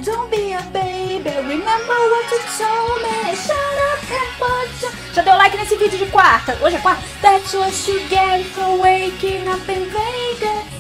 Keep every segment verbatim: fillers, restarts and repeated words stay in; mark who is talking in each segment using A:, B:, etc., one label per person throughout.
A: Don't be a baby, remember what you told me. Shut up and put your... Já deu like nesse vídeo de quarta? Hoje é quarta. That's what you get for waking up in Vegas.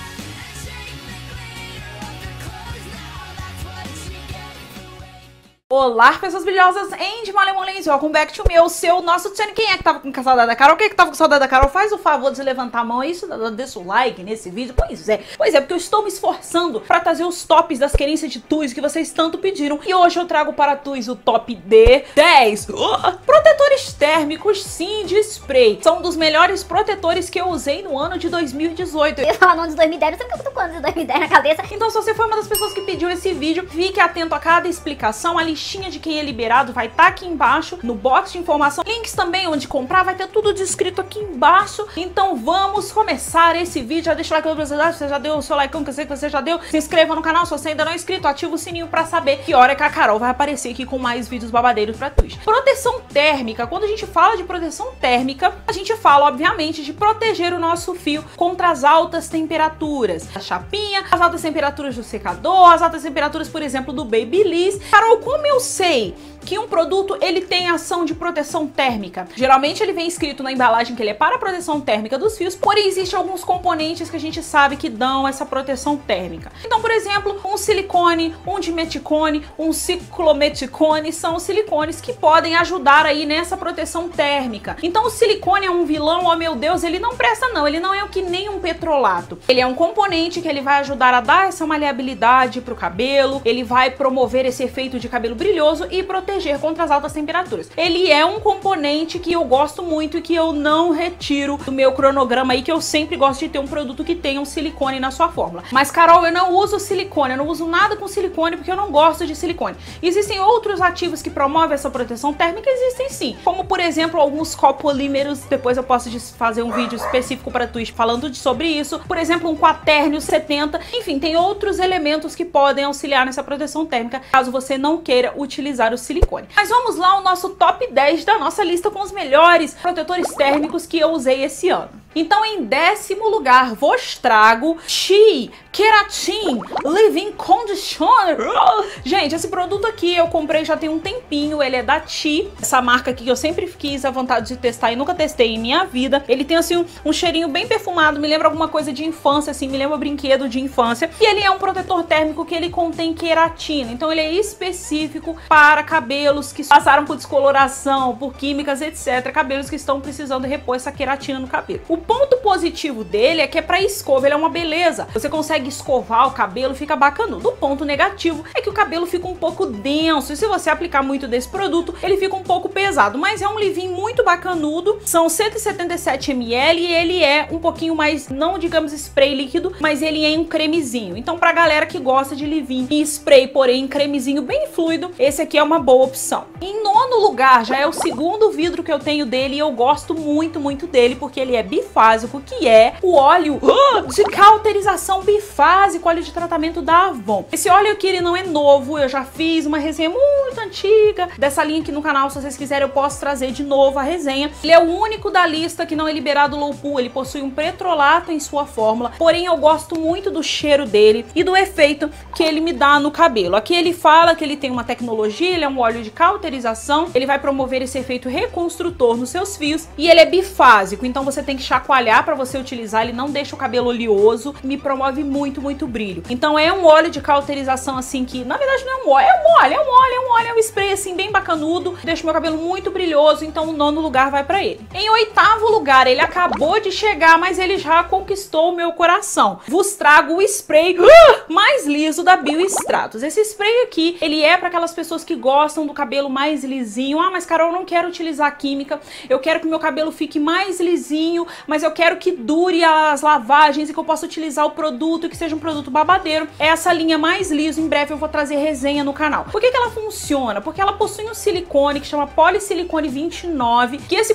A: Olá, pessoas brilhosas, Andy Malemolens, welcome back to meu, seu, nosso channel. Quem é que tava com saudade da Carol? Quem é que tava com saudade da Carol? Faz o favor de levantar a mão aí, deixa o like nesse vídeo. Pois é, pois é, porque eu estou me esforçando pra trazer os tops das querências de Tuz que vocês tanto pediram. E hoje eu trago para Tuz o top de dez uh, protetores térmicos, sim, de spray. São dos melhores protetores que eu usei no ano de dois mil e dezoito.
B: Eu ia falar no ano de dois mil e dez, eu sempre tô com o ano de dois mil e dez na cabeça.
A: Então, se você foi uma das pessoas que pediu esse vídeo, fique atento a cada explicação. A listinha de quem é liberado vai estar tá aqui embaixo no box de informação. Links também onde comprar, vai ter tudo descrito aqui embaixo. Então vamos começar esse vídeo. Já deixa o like na velocidade, você já deu o seu like, que eu sei que você já deu. Se inscreva no canal se você ainda não é inscrito, ativa o sininho pra saber que hora que a Carol vai aparecer aqui com mais vídeos babadeiros pra Twitch. Proteção térmica. Quando a gente fala de proteção térmica, a gente fala, obviamente, de proteger o nosso fio contra as altas temperaturas. A chapinha, as altas temperaturas do secador, as altas temperaturas, por exemplo, do Babyliss. Carol, como eu sei que um produto ele tem ação de proteção térmica? Geralmente ele vem escrito na embalagem que ele é para a proteção térmica dos fios, porém existem alguns componentes que a gente sabe que dão essa proteção térmica. Então, por exemplo, um silicone, um dimeticone, um ciclometicone são os silicones que podem ajudar aí nessa proteção térmica. Então o silicone é um vilão, oh meu Deus, ele não presta não, ele não é o que nem um petrolato. Ele é um componente que ele vai ajudar a dar essa maleabilidade pro cabelo, ele vai promover esse efeito de cabelo brilhoso e proteger contra as altas temperaturas. Ele é um componente que eu gosto muito e que eu não retiro do meu cronograma aí, que eu sempre gosto de ter um produto que tenha um silicone na sua fórmula. Mas, Carol, eu não uso silicone, eu não uso nada com silicone porque eu não gosto de silicone. Existem outros ativos que promovem essa proteção térmica? Existem sim. Como, por exemplo, alguns copolímeros, depois eu posso fazer um vídeo específico para Twitch falando sobre isso. Por exemplo, um quaternio setenta. Enfim, tem outros elementos que podem auxiliar nessa proteção térmica, caso você não queira utilizar o silicone. Mas vamos lá ao nosso top dez da nossa lista com os melhores protetores térmicos que eu usei esse ano. Então, em décimo lugar, vos trago Chi Keratin Leave-In Conditioner. Gente, esse produto aqui eu comprei já tem um tempinho, ele é da Chi, essa marca aqui que eu sempre quis a vontade de testar e nunca testei em minha vida. Ele tem assim um, um cheirinho bem perfumado, me lembra alguma coisa de infância, assim, me lembra brinquedo de infância. E ele é um protetor térmico que ele contém queratina, então ele é específico para cabelos que passaram por descoloração, por químicas, etcétera. Cabelos que estão precisando repor essa queratina no cabelo. O ponto positivo dele é que é para escova, ele é uma beleza. Você consegue escovar o cabelo, fica bacanudo. O ponto negativo é que o cabelo fica um pouco denso e se você aplicar muito desse produto, ele fica um pouco pesado. Mas é um leave-in muito bacanudo, são cento e setenta e sete mililitros e ele é um pouquinho mais, não digamos spray líquido, mas ele é um cremezinho. Então pra galera que gosta de leave-in e spray, porém cremezinho bem fluido, esse aqui é uma boa opção. Em nono lugar, já é o segundo vidro que eu tenho dele e eu gosto muito, muito dele porque ele é bifásico, que é o óleo uh, de cauterização bifásico, óleo de tratamento da Avon. Esse óleo aqui, ele não é novo, eu já fiz uma resenha muito antiga dessa linha aqui no canal, se vocês quiserem eu posso trazer de novo a resenha. Ele é o único da lista que não é liberado low pool, ele possui um petrolato em sua fórmula, porém eu gosto muito do cheiro dele e do efeito que ele me dá no cabelo. Aqui ele fala que ele tem uma tecnologia, ele é um óleo de cauterização, ele vai promover esse efeito reconstrutor nos seus fios e ele é bifásico, então você tem que chacoalhar para você utilizar, ele não deixa o cabelo oleoso, me promove muito, muito brilho. Então é um óleo de cauterização assim que, na verdade não é um óleo, é um óleo, é um óleo, é um óleo, é um spray assim bem bacanudo, deixa o meu cabelo muito brilhoso, então o nono lugar vai para ele. Em oitavo lugar, ele acabou de chegar, mas ele já conquistou o meu coração. Vos trago o spray uh, mais liso da Biostratos. Esse spray aqui, ele é para aquelas pessoas que gostam do cabelo mais lisinho. Ah, mas Carol, eu não quero utilizar química, eu quero que o meu cabelo fique mais lisinho, mas eu quero que dure as lavagens e que eu possa utilizar o produto e que seja um produto babadeiro. É essa linha mais liso, em breve eu vou trazer resenha no canal. Por que que ela funciona? Porque ela possui um silicone que chama polisilicone vinte e nove, que esse polisilicone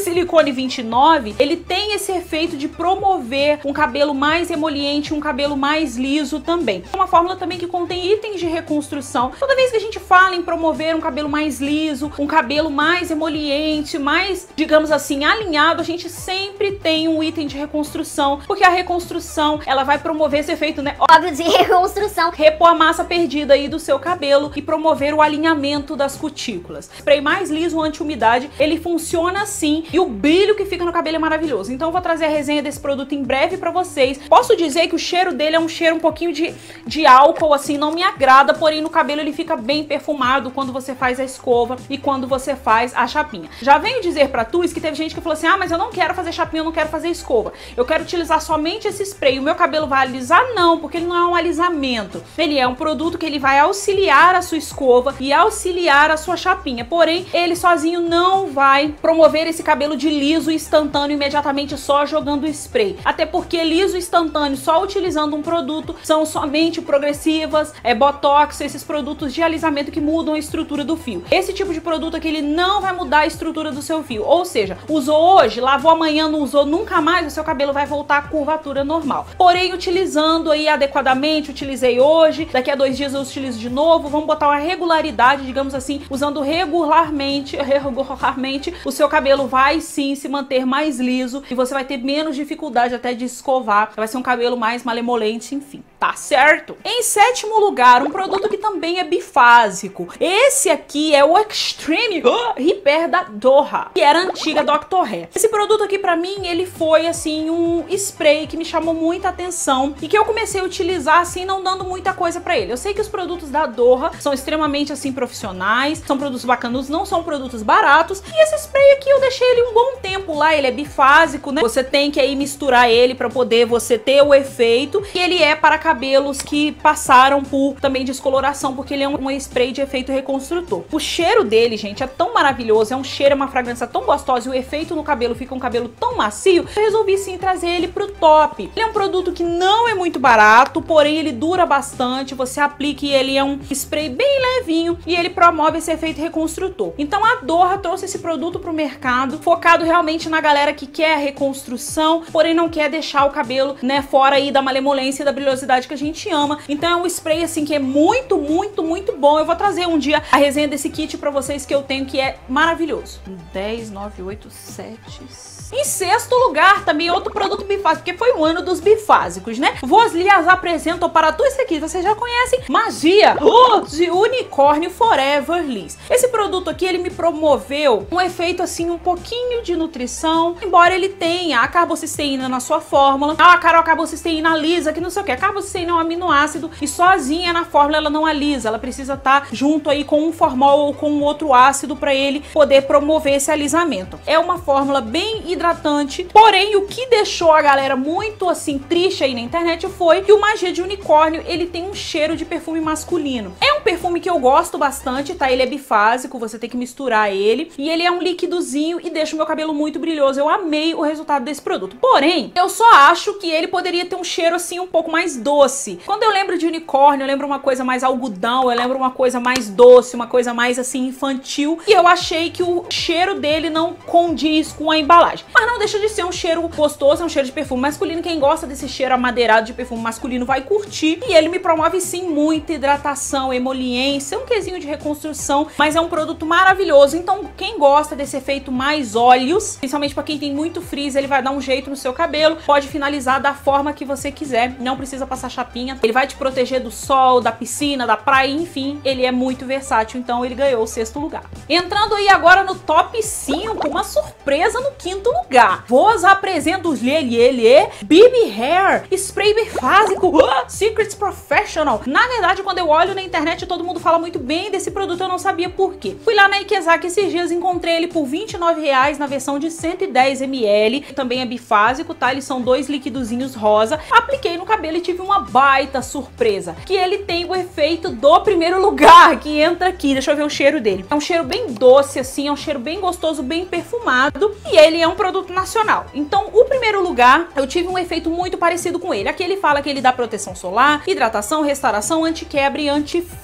A: silicone vinte e nove, ele tem esse efeito de promover um cabelo mais emoliente, um cabelo mais liso também. É uma fórmula também que contém itens de reconstrução. Toda vez que a gente fala em promover um cabelo mais liso, um cabelo mais emoliente, mais, digamos assim, alinhado, a gente sempre tem um item de reconstrução, porque a reconstrução, ela vai promover esse efeito, né?
B: Óbvio de reconstrução.
A: Repor a massa perdida aí do seu cabelo e promover o alinhamento das cutículas. Spray mais liso, anti-umidade, ele funciona assim e o brilho que fica no cabelo é maravilhoso. Então eu vou trazer a resenha desse produto em breve pra vocês. Posso dizer que o cheiro dele é um cheiro um pouquinho de, de álcool, assim, não me agrada, porém no cabelo ele fica bem perfumado quando você faz a escova e quando você faz a chapinha. Já venho dizer pra tu que teve gente que falou assim, ah, mas eu não quero fazer chapinha, eu não quero fazer escova. Eu quero utilizar somente esse spray. O meu cabelo vai alisar? Não, porque ele não é um alisamento. Ele é um produto que ele vai auxiliar a sua escova e auxiliar a sua chapinha. Porém, ele sozinho não vai promover esse cabelo de liso instantâneo imediatamente só jogando spray. Até porque liso instantâneo só utilizando um produto são somente progressivas, é botox, esses produtos de alisamento que mudam a estrutura do fio. Esse tipo de produto aqui ele não vai mudar a estrutura do seu fio. Ou seja, usou hoje, lavou amanhã, não usou nunca mais, o seu cabelo vai voltar à curvatura normal. Porém, utilizando aí adequadamente, utilizei hoje, daqui a dois dias eu utilizo de novo, vamos botar uma regularidade, digamos assim, usando regularmente, regularmente, o seu cabelo vai sim se manter mais liso e você vai ter menos dificuldade até de escovar, vai ser um cabelo mais malemolente, enfim, tá certo? Em sétimo lugar, um produto que também é bifásico. Esse aqui é o Extreme Repair da Doha, que era a antiga doutor Hair. Esse produto aqui pra mim, ele foi assim um spray que me chamou muita atenção e que eu comecei a utilizar assim, não dando muita coisa pra ele. Eu sei que os produtos da Doha são extremamente assim profissionais, são produtos bacanudos, não são produtos baratos, e esse spray aqui eu deixei ele um bom tempo lá, ele é bifásico, né? Você tem que aí misturar ele pra poder você ter o efeito, e ele é para cabelos que passaram por também descoloração, porque ele é um, um spray de efeito reconstrutor. O cheiro dele, gente, é tão maravilhoso, é um cheiro, é uma fragrância tão gostosa e o efeito no cabelo fica um cabelo tão macio, eu resolvi sim trazer ele pro top. Ele é um produto que não é muito barato, porém ele dura bastante, você aplica e ele é um spray bem levinho e ele promove esse efeito reconstrutor. Então a Doha trouxe esse produto pro mercado, focado realmente na galera que quer a reconstrução, porém não quer deixar o cabelo, né, fora aí da malemolência e da brilhosidade que a gente ama. Então é um spray assim que é muito, muito, muito bom. Eu vou trazer um dia a resenha desse kit pra vocês que eu tenho, que é maravilhoso. dez, nove, oito, sete... Em sexto lugar, também outro produto bifásico, porque foi o ano dos bifásicos, né? Vos lhes apresento para tu esse aqui, vocês já conhecem, Magia uh, de Unicórnio Forever Liss. Esse produto aqui, ele me promoveu um efeito assim, um pouquinho de nutrição, embora ele tenha a carbocisteína na sua fórmula. Ah, Carol, a carbocisteína alisa, que não sei o que. A carbocisteína é um aminoácido e sozinha na fórmula ela não alisa, ela precisa estar junto aí com um formol ou com um outro ácido para ele poder promover esse alisamento. É uma fórmula bem hidratante, porém o que deixou a galera muito assim triste aí na internet foi que o Magia de Unicórnio ele tem um cheiro de perfume masculino. É um perfume que eu gosto bastante, tá? Ele é bifásico, você tem que misturar ele e ele é um líquidozinho e deixa o meu cabelo muito brilhoso. Eu amei o resultado desse produto, porém eu só acho que ele poderia ter um cheiro assim um pouco mais doce. Quando eu lembro de unicórnio, eu lembro uma coisa mais algodão, eu lembro uma coisa mais doce, uma coisa mais assim infantil, e eu achei que o cheiro dele não condiz com a embalagem. Mas não deixa de ser um cheiro gostoso, é um cheiro de perfume masculino. Quem gosta desse cheiro amadeirado de perfume masculino vai curtir. E ele me promove sim muita hidratação, emoliência, um quesinho de reconstrução, mas é um produto maravilhoso. Então quem gosta desse efeito mais óleos, principalmente para quem tem muito frizz, ele vai dar um jeito no seu cabelo. Pode finalizar da forma que você quiser, não precisa passar chapinha. Ele vai te proteger do sol, da piscina, da praia, enfim, ele é muito versátil. Então ele ganhou o sexto lugar. Entrando aí agora no top cinco, uma surpresa no quinto lugar. Vos apresento os Lelele B B Hair Spray Bifásico uh, Secrets Professional. Na verdade, quando eu olho na internet, todo mundo fala muito bem desse produto, eu não sabia por quê. Fui lá na Ikezaki esses dias, encontrei ele por vinte e nove reais na versão de cento e dez mililitros. Também é bifásico, tá? Eles são dois liquidozinhos rosa. Apliquei no cabelo e tive uma baita surpresa, que ele tem o efeito do primeiro lugar, que entra aqui. Deixa eu ver o cheiro dele. É um cheiro bem doce, assim, é um cheiro bem gostoso, bem perfumado, e ele é um produto nacional. Então, o primeiro lugar, eu tive um efeito muito parecido com ele. Aqui ele fala que ele dá proteção solar, hidratação, restauração, anti-quebra e anti-frizz.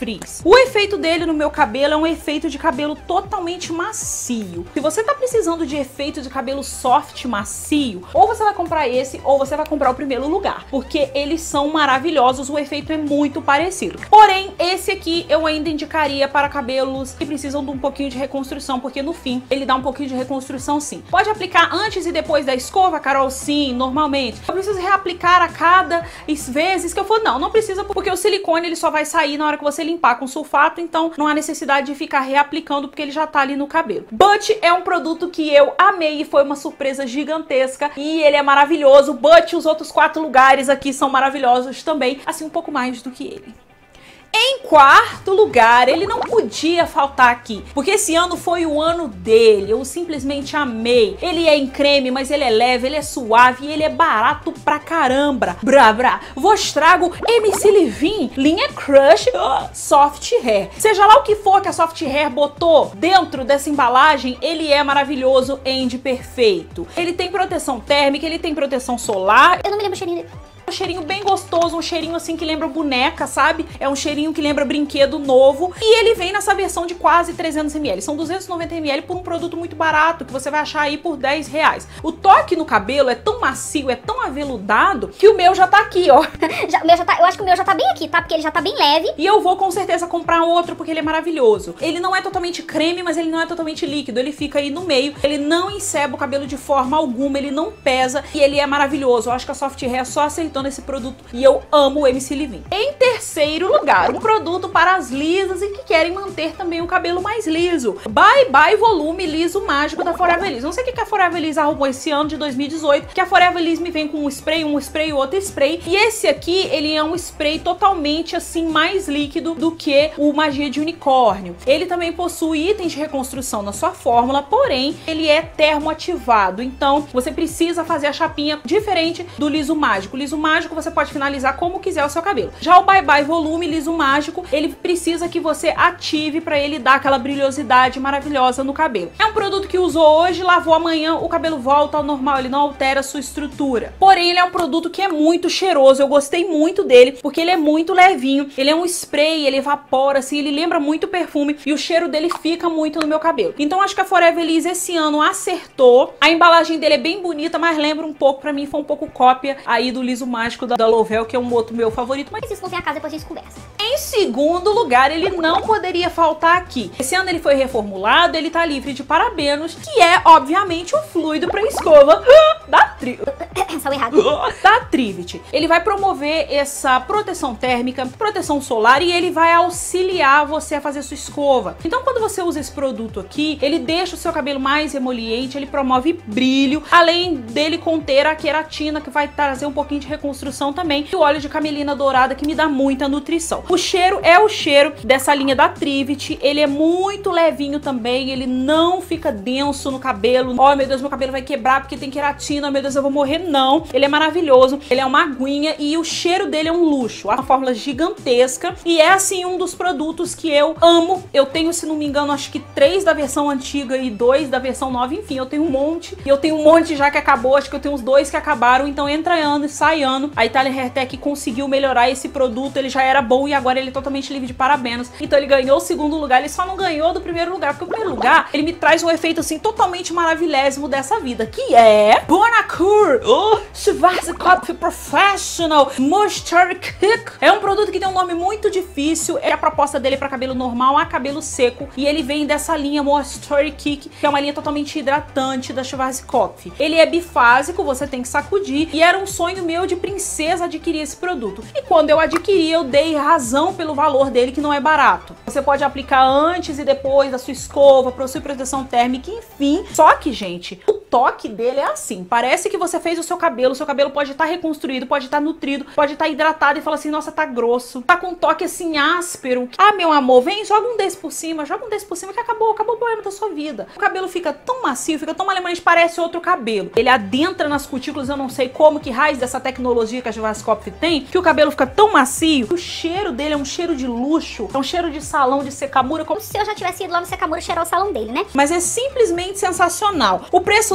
A: frizz. O efeito dele no meu cabelo é um efeito de cabelo totalmente macio. Se você tá precisando de efeito de cabelo soft, macio, ou você vai comprar esse, ou você vai comprar o primeiro lugar, porque eles são maravilhosos, o efeito é muito parecido. Porém, esse aqui eu ainda indicaria para cabelos que precisam de um pouquinho de reconstrução, porque no fim ele dá um pouquinho de reconstrução sim. Pode aplicar antes e depois da escova, Carol? Sim, normalmente. Eu preciso reaplicar a cada vezes que eu for? Não, não precisa, porque o silicone ele só vai sair na hora que você limpar com sulfato, então não há necessidade de ficar reaplicando, porque ele já tá ali no cabelo. But é um produto que eu amei e foi uma surpresa gigantesca, e ele é maravilhoso. But os outros quatro lugares aqui são maravilhosos também, assim, um pouco mais do que ele. Em quarto lugar, ele não podia faltar aqui, porque esse ano foi o ano dele, eu simplesmente amei. Ele é em creme, mas ele é leve, ele é suave e ele é barato pra caramba. Bra, bra. Vos trago M C Livin, linha Crush uh, Soft Hair. Seja lá o que for que a Soft Hair botou dentro dessa embalagem, ele é maravilhoso, end perfeito. Ele tem proteção térmica, ele tem proteção solar.
B: Eu não me lembro o cheirinho dele.
A: Um cheirinho bem gostoso, um cheirinho assim que lembra boneca, sabe? É um cheirinho que lembra brinquedo novo. E ele vem nessa versão de quase trezentos mililitros. São duzentos e noventa mililitros por um produto muito barato, que você vai achar aí por dez reais. O toque no cabelo é tão macio, é tão aveludado, que o meu já tá aqui, ó.
B: Já, o meu já tá, eu acho que o meu já tá bem aqui, tá? Porque ele já tá bem leve.
A: E eu vou com certeza comprar outro, porque ele é maravilhoso. Ele não é totalmente creme, mas ele não é totalmente líquido. Ele fica aí no meio. Ele não enceba o cabelo de forma alguma, ele não pesa. E ele é maravilhoso. Eu acho que a Soft Hair só aceitou nesse produto e eu amo o M C Livin. Em terceiro lugar, um produto para as lisas e que querem manter também o cabelo mais liso. Bye Bye Volume Liso Mágico da Forever Liss. Não sei o que a Forever Liss arrumou esse ano de dois mil e dezoito, que a Forever Liss me vem com um spray, um spray, outro spray. E esse aqui, ele é um spray totalmente assim mais líquido do que o Magia de Unicórnio. Ele também possui itens de reconstrução na sua fórmula, porém ele é termoativado. Então você precisa fazer a chapinha diferente do liso mágico. O liso mágico você pode finalizar como quiser o seu cabelo. Já o Bye Bye Volume Liso Mágico, ele precisa que você ative para ele dar aquela brilhosidade maravilhosa no cabelo. É um produto que usou hoje, lavou amanhã, o cabelo volta ao normal, ele não altera a sua estrutura. Porém, ele é um produto que é muito cheiroso, eu gostei muito dele, porque ele é muito levinho, ele é um spray, ele evapora, assim, ele lembra muito perfume e o cheiro dele fica muito no meu cabelo. Então, acho que a Forever Liss esse ano acertou. A embalagem dele é bem bonita, mas lembra um pouco, pra mim, foi um pouco cópia aí do Liso Mágico da da Lovell, que é um outro meu favorito, mas
B: isso não tem a casa, depois a gente conversa.
A: Em segundo lugar, ele não poderia faltar aqui. Esse ano ele foi reformulado, ele tá livre de parabenos, que é, obviamente, o fluido para escova da Trivit. da Trivit. Ele vai promover essa proteção térmica, proteção solar e ele vai auxiliar você a fazer sua escova. Então, quando você usa esse produto aqui, ele deixa o seu cabelo mais emoliente, ele promove brilho, além dele conter a queratina, que vai trazer um pouquinho de reconstrução também, e o óleo de camelina dourada, que me dá muita nutrição. O cheiro é o cheiro dessa linha da Trivit, ele é muito levinho também, ele não fica denso no cabelo. Oh, meu Deus, meu cabelo vai quebrar porque tem queratina, oh, meu Deus, eu vou morrer. Não, ele é maravilhoso, ele é uma aguinha e o cheiro dele é um luxo, uma fórmula gigantesca e é assim um dos produtos que eu amo. Eu tenho, se não me engano, acho que três da versão antiga e dois da versão nova, enfim, eu tenho um monte, e eu tenho um monte já que acabou, acho que eu tenho uns dois que acabaram, então entra ano e sai ano. A Italian Hair Tech conseguiu melhorar esse produto, ele já era bom e agora ele é totalmente livre de parabenos, então ele ganhou o segundo lugar, ele só não ganhou do primeiro lugar, porque o primeiro lugar, ele me traz um efeito assim, totalmente maravilhésimo dessa vida, que é Bonacure oh, Schwarzkopf Professional Moisture Kick. É um produto que tem um nome muito difícil, é a proposta dele para cabelo normal a cabelo seco, e ele vem dessa linha Moisture Kick, que é uma linha totalmente hidratante da Schwarzkopf. Ele é bifásico, você tem que sacudir, e era um sonho meu de princesa adquirir esse produto. E quando eu adquiri, eu dei razão pelo valor dele, que não é barato. Você pode aplicar antes e depois da sua escova, para sua proteção térmica, enfim. Só que, gente, o toque dele é assim, parece que você fez o seu cabelo, o seu cabelo pode estar reconstruído, pode estar nutrido, pode estar hidratado e fala assim, nossa, tá grosso, tá com um toque assim áspero. Ah, meu amor, vem, joga um desse por cima, joga um desse por cima que acabou, acabou o problema da sua vida. O cabelo fica tão macio, fica tão alemães, parece outro cabelo. Ele adentra nas cutículas, eu não sei como, que raiz dessa tecnologia que a Schwarzkopf tem, que o cabelo fica tão macio. O cheiro dele é um cheiro de luxo, é um cheiro de salão de Secamura, como
B: se eu já tivesse ido lá no Secamura cheirar o salão dele, né?
A: Mas é simplesmente sensacional. O preço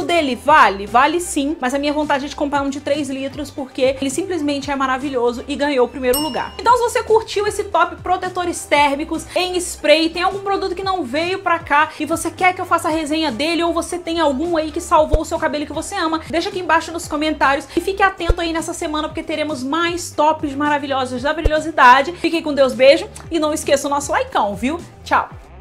A: preço dele vale? Vale sim, mas a minha vontade é de comprar um de três litros porque ele simplesmente é maravilhoso e ganhou o primeiro lugar. Então se você curtiu esse top protetores térmicos em spray, tem algum produto que não veio pra cá e você quer que eu faça a resenha dele, ou você tem algum aí que salvou o seu cabelo que você ama, deixa aqui embaixo nos comentários e fique atento aí nessa semana porque teremos mais tops maravilhosos da brilhosidade. Fiquem com Deus, beijo e não esqueça o nosso likeão, viu? Tchau!